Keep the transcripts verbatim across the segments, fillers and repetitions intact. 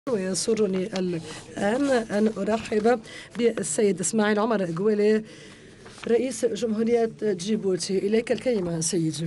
ويسرني الآن أن أرحب بالسيد إسماعيل عمر قويلي رئيس جمهورية جيبوتي. إليك الكلمة سيدي.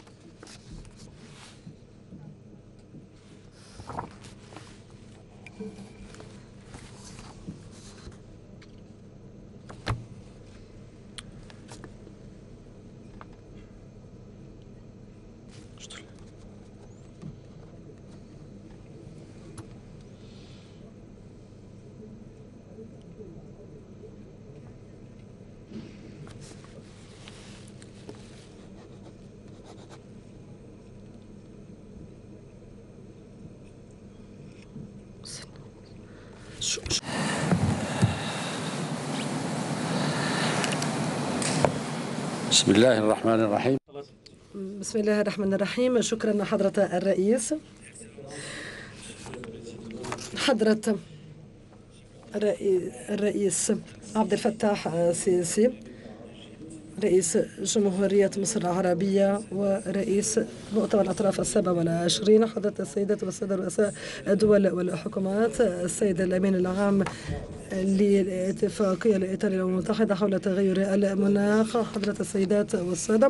بسم الله الرحمن الرحيم. بسم الله الرحمن الرحيم. شكرا حضرة الرئيس. حضرة الرئيس عبد الفتاح السيسي رئيس جمهورية مصر العربية ورئيس مؤتمر الأطراف السبع والعشرين، حضرة السيدات والسادة رؤساء الدول والحكومات، السيد الأمين العام للاتفاقية الإيطالية الأمم المتحدة حول تغير المناخ، حضرة السيدات والسادة،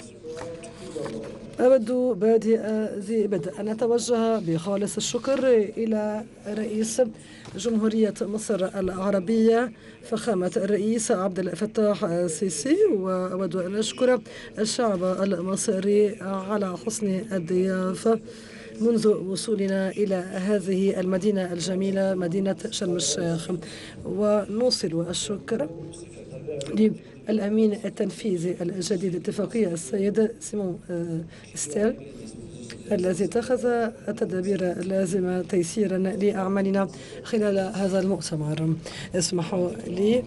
أود بادئ ذي بدء أن أتوجه بخالص الشكر إلى رئيس جمهورية مصر العربية فخامة الرئيس عبد الفتاح السيسي، وأود أن أشكر الشعب المصري على حسن الضيافة منذ وصولنا إلى هذه المدينة الجميلة مدينة شرم الشيخ، ونوصل الشكر الأمين التنفيذي الجديد للاتفاقية السيد سيمون ستيل الذي اتخذ التدابير اللازمة تيسيرا لأعمالنا خلال هذا المؤتمر. اسمحوا لي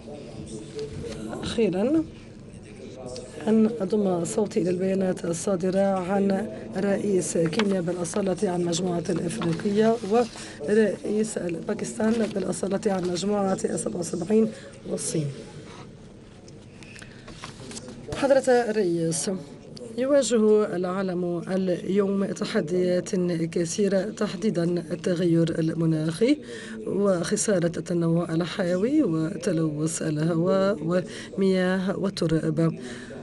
أخيرا أن أضم صوتي إلى البيانات الصادرة عن رئيس كينيا بالأصالة عن مجموعة الإفريقية ورئيس باكستان بالأصالة عن مجموعة سبعة وسبعين والصين. حضرة الرئيس، يواجه العالم اليوم تحديات كثيرة، تحديدا التغير المناخي وخسارة التنوع الحيوي وتلوث الهواء والمياه والتربة،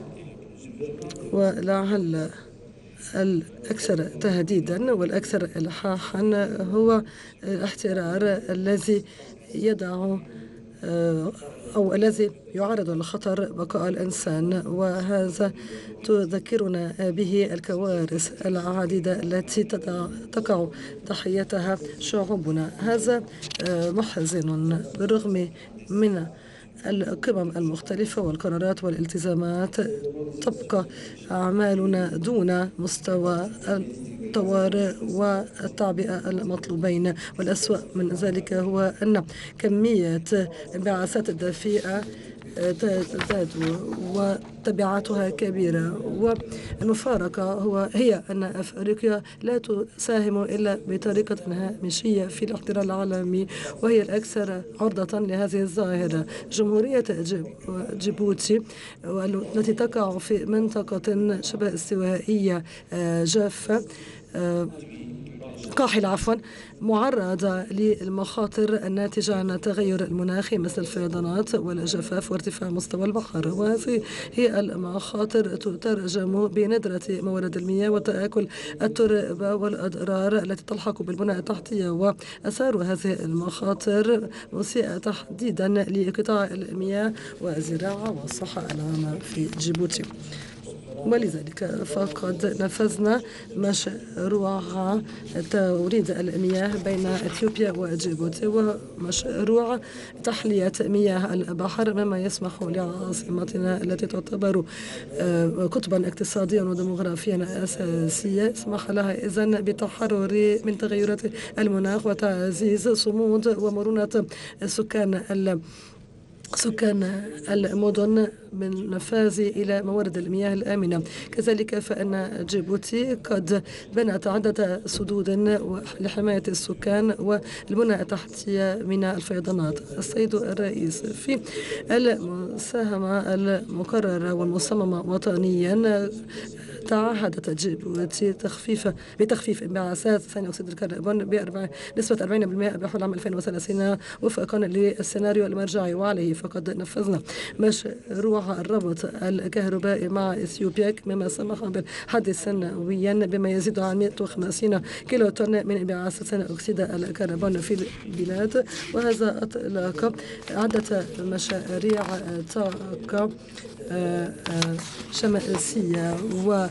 ولعل الأكثر تهديدا والأكثر إلحاحا هو الاحترار الذي يدع أو الذي يعرض لخطر بقاء الإنسان، وهذا تذكرنا به الكوارث العديدة التي تقع ضحيتها شعوبنا. هذا محزن بالرغم من القمم المختلفة والقرارات والالتزامات، تبقى أعمالنا دون مستوى الطوارئ والتعبئة المطلوبين، والأسوأ من ذلك هو أن كمية الانبعاثات الدفيئة تزداد وتبعاتها كبيرة، والمفارقة هو هي أن أفريقيا لا تساهم إلا بطريقة هامشية في الاحتلال العالمي، وهي الأكثر عرضة لهذه الظاهرة. جمهورية جيبوتي التي تقع في منطقة شبه استوائية جافة قاحل عفوا معرضة للمخاطر الناتجة عن التغير المناخي مثل الفيضانات والجفاف وارتفاع مستوى البحر، وهذه هي المخاطر تترجم بندرة موارد المياه وتآكل التربة والأضرار التي تلحق بالبنى التحتية، وأثار هذه المخاطر مسيئة تحديدا لقطاع المياه والزراعة والصحة العامة في جيبوتي. ولذلك فقد نفذنا مشروع توريد المياه بين إثيوبيا وجيبوتي ومشروع تحلية مياه البحر، مما يسمح لعاصمتنا التي تعتبر قطبا اقتصاديا وديموغرافيا أساسية، يسمح لها إذن بالتحرر من تغيرات المناخ وتعزيز صمود ومرونة سكان سكان المدن من نفاذ إلى موارد المياه الآمنة. كذلك فإن جيبوتي قد بنت عدة سدود لحماية السكان والبنى التحتية من الفيضانات. السيد الرئيس، في المساهمة المقررة والمصممة وطنيا تعهدت جيبوتي تخفيف بتخفيف انبعاثات ثاني أكسيد الكربون بنسبة أربعين بالمئة بحلول عام ألفين وثلاثين وفقا للسيناريو المرجعي، وعليه فقد نفذنا مشروع الربط الكهربائي مع إثيوبيا مما سمح بالحد سنويا بما يزيد عن مئة وخمسين كيلو طن من انبعاثات ثاني أكسيد الكربون في البلاد. وهذا أطلق عدة مشاريع طاقة شمسية و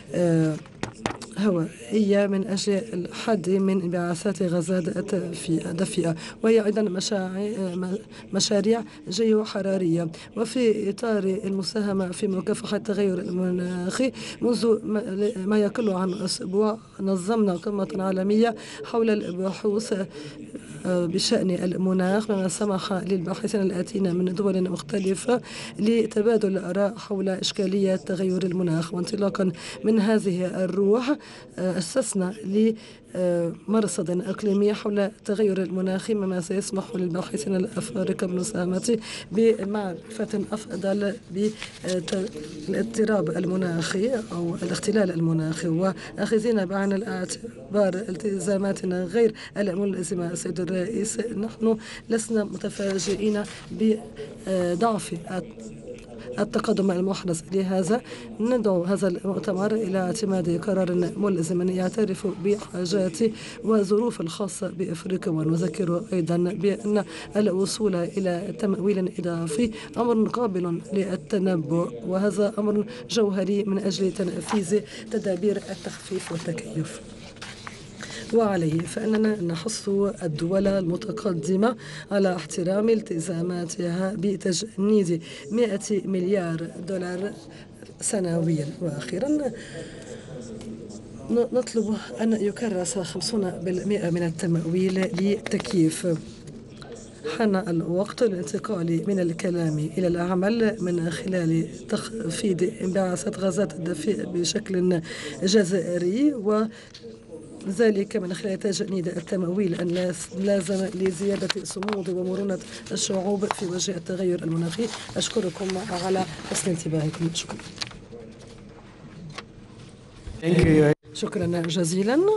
هوائية من أجل الحد من انبعاثات غازات الدفيئة، وهي أيضا مشاريع جيوحرارية. وفي إطار المساهمة في مكافحة التغير المناخي، منذ ما يقل عن أسبوع نظمنا قمة عالمية حول البحوث بشأن المناخ، مما سمح للباحثين الآتين من دول مختلفة لتبادل الآراء حول إشكالية تغير المناخ. وانطلاقا من هذه الروح أسسنا لمرصد إقليمي حول تغير المناخ، مما سيسمح للباحثين الأفارقة بالمساهمة بمعرفة أفضل بالاضطراب المناخي أو الاختلال المناخي، وأخذين بعين الاعتبار التزاماتنا غير الملزمة. سيد الرئيس، نحن لسنا متفاجئين بضعف التقدم المحدث، لهذا ندعو هذا المؤتمر إلى اعتماد قرار ملزم يعترف بحاجات وظروف الخاصة بأفريقيا. ونذكر أيضا بأن الوصول إلى تمويل إضافي أمر قابل للتنبؤ، وهذا أمر جوهري من أجل تنفيذ تدابير التخفيف والتكيف. وعليه فإننا نحث الدول المتقدمة على احترام التزاماتها بتجنيد مئة مليار دولار سنويا. وأخيرا نطلب أن يكرس خمسين بالمئة من التمويل للتكييف. حان الوقت للانتقال من الكلام إلى العمل من خلال تخفيض انبعاثات غازات الدفيئة بشكل جذري، و ذلك من خلال تجنيد التمويل اللازم لزيادة صمود ومرونة الشعوب في وجه التغير المناخي. أشكركم على حسن انتباهكم. شكرا. شكرا جزيلا.